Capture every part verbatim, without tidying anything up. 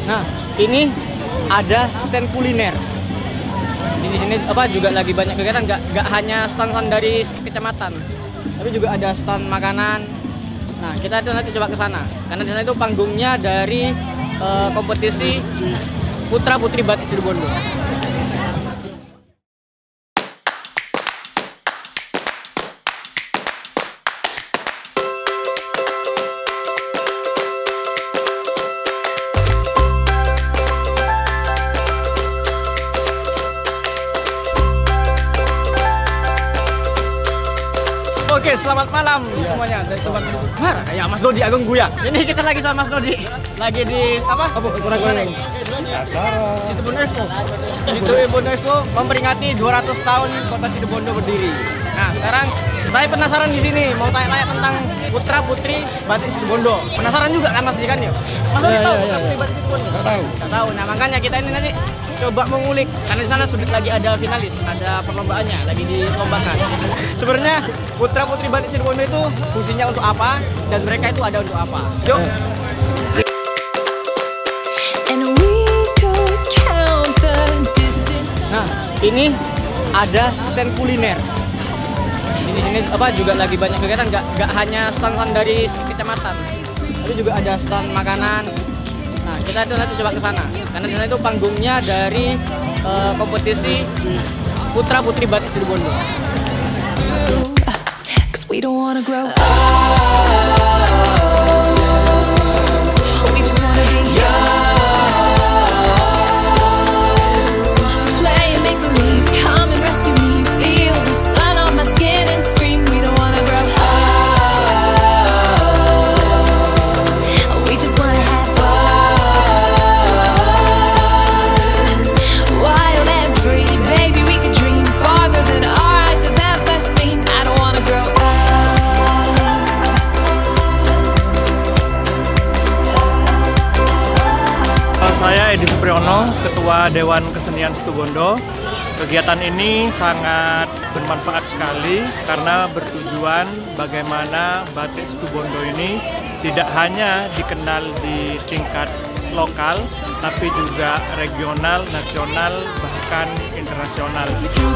Nah, ini ada stand kuliner. Di sini apa juga lagi banyak kegiatan, nggak nggak hanya stand-stand dari kecamatan, tapi juga ada stand makanan. Nah, kita itu nanti coba ke sana, karena di sana itu panggungnya dari uh, kompetisi Putra Putri Batik Situbondo. Oke, selamat malam semuanya. Dari Sobat Mar, ya Mas Dodi Agung Buya. Ini kita lagi sama Mas Dodi. Lagi di apa? Apa? Kurang goreng. Situbondo Expo. Situbondo Expo memperingati dua ratus tahun Kota Situbondo berdiri. Nah, sekarang saya penasaran di sini mau tanya-tanya tentang Putra Putri Batik Situbondo. Penasaran juga kan Mas Dikan ya? Mas Dodi tahu Putra Putri Batik Situbondo? Tahu. Tahu. Nah, makanya kita ini nanti coba mengulik, karena di sana sudah lagi ada finalis, ada perlombaannya, lagi dilombakan. Sebenarnya Putra Putri Batik Situbondo itu fungsinya untuk apa dan mereka itu ada untuk apa? Yuk. Nah, ini ada stand kuliner. Di sini apa juga lagi banyak kegiatan, nggak nggak hanya stand-stand dari kecamatan, tapi juga ada stand makanan. Nah, kita itu nanti coba ke sana, karena di sana itu panggungnya dari uh, kompetisi Putra Putri Batik Situbondo. Saya Edi Supriyono, Ketua Dewan Kesenian Situbondo. Kegiatan ini sangat bermanfaat sekali karena bertujuan bagaimana batik Situbondo ini tidak hanya dikenal di tingkat lokal, tapi juga regional, nasional, bahkan internasional.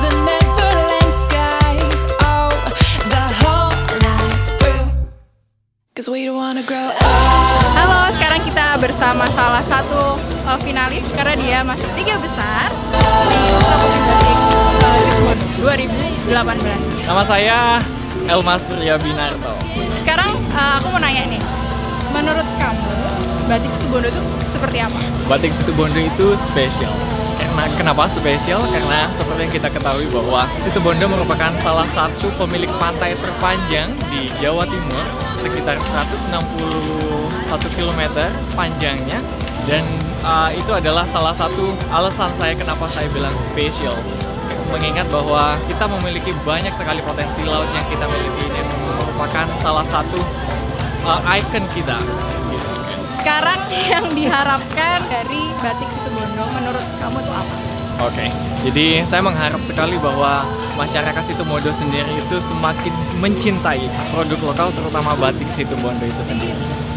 Halo, sekarang kita bersama salah satu uh, finalis karena dia masuk tiga besar di Putra Putri Batik uh, Situbondo dua ribu delapan belas. Nama saya Elmas Surya Binarto. Sekarang uh, aku mau nanya nih, menurut kamu batik Situbondo itu seperti apa? Batik Situbondo itu spesial. Karena kenapa spesial? Karena seperti yang kita ketahui bahwa Situbondo merupakan salah satu pemilik pantai terpanjang di Jawa Timur, sekitar seratus enam puluh satu kilometer panjangnya, dan uh, itu adalah salah satu alasan saya kenapa saya bilang spesial, mengingat bahwa kita memiliki banyak sekali potensi laut yang kita miliki dan merupakan salah satu uh, ikon kita. Sekarang yang diharapkan dari batik Situbondo menurut kamu itu apa? Oke, okay. Jadi saya mengharap sekali bahwa masyarakat Situbondo sendiri itu semakin mencintai produk lokal, terutama batik Situbondo itu sendiri.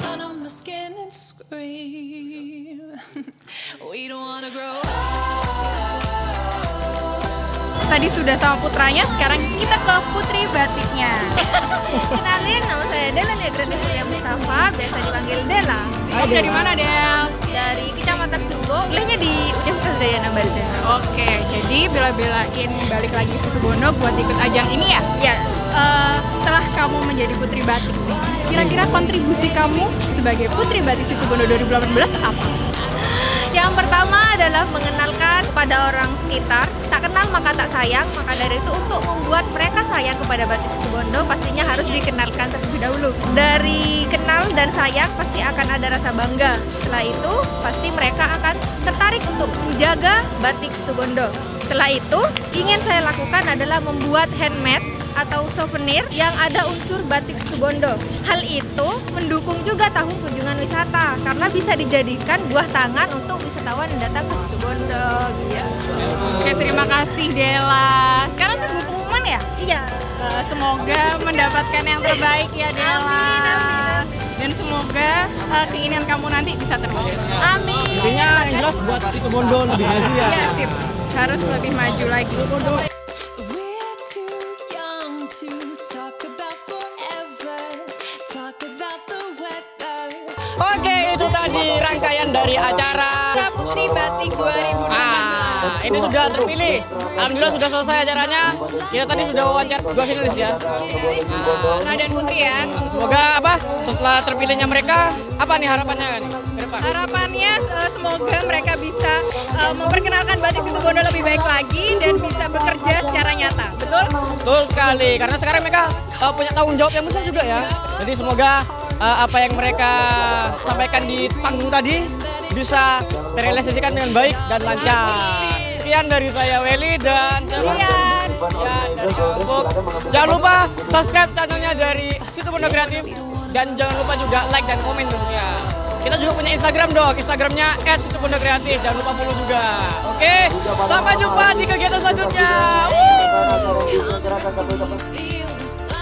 Tadi sudah sama putranya, sekarang kita ke putri batiknya. Kenalin, nama saya Dela Negrani Surya Mustafa, biasa dipanggil Dela. Kamu dari mana, Del? Dari Kecamatan Sumbo, kuliahnya di Universitas Dayana Balda. Oke, jadi bela-belain balik lagi ke Situbondo buat ikut ajang ini ya? Ya. Uh, setelah kamu menjadi putri batik, kira-kira kontribusi kamu sebagai putri batik Situbondo dua ribu delapan belas apa? Yang pertama adalah mengenalkan pada orang sekitar. Tak kenal maka tak sayang, maka dari itu untuk membuat mereka sayang kepada batik Situbondo pastinya harus dikenalkan terlebih dahulu. Dari kenal dan sayang pasti akan ada rasa bangga. Setelah itu pasti mereka akan tertarik untuk menjaga batik Situbondo. Setelah itu ingin saya lakukan adalah membuat handmade atau souvenir yang ada unsur batik Situbondo. Hal itu mendukung juga tahun kunjungan wisata karena bisa dijadikan buah tangan untuk wisatawan yang datang ke Situbondo. Ya. Oke, terima kasih Dela. Sekarang tunggu pengumuman ya? Iya. Uh, semoga mendapatkan yang terbaik ya Dela. Amin, amin, amin. Dan semoga uh, keinginan kamu nanti bisa terwujud. Amin. Intinya sukses buat Situbondo lebih maju ya. Iya, sip. Harus lebih maju lagi. Oke, itu tadi rangkaian dari acara Putri Batik dua ribu delapan belas. Ah, ini sudah terpilih. Alhamdulillah sudah selesai acaranya. Kita tadi sudah wawancara dua finalis ya. Putra dan Putri ya. Semoga apa? Setelah terpilihnya mereka, apa nih harapannya nih ke depan? Harapannya uh, semoga mereka bisa uh, memperkenalkan batik Situbondo lebih baik lagi dan bisa bekerja secara nyata. Betul? Betul sekali. Karena sekarang mereka uh, punya tanggung jawab yang besar juga ya. Jadi semoga uh, apa yang mereka sampaikan di panggung tadi bisa terrealisasikan dengan baik dan lancar. Sekian dari saya Welly dan Iya. Ya, dan cukup. Jangan lupa subscribe channelnya dari Situbondo Kreatif dan jangan lupa juga like dan komen tentunya. Kita juga punya Instagram dong, Instagramnya et situbondo kreatif. Jangan lupa follow juga. Oke, sampai jumpa di kegiatan selanjutnya. Woo!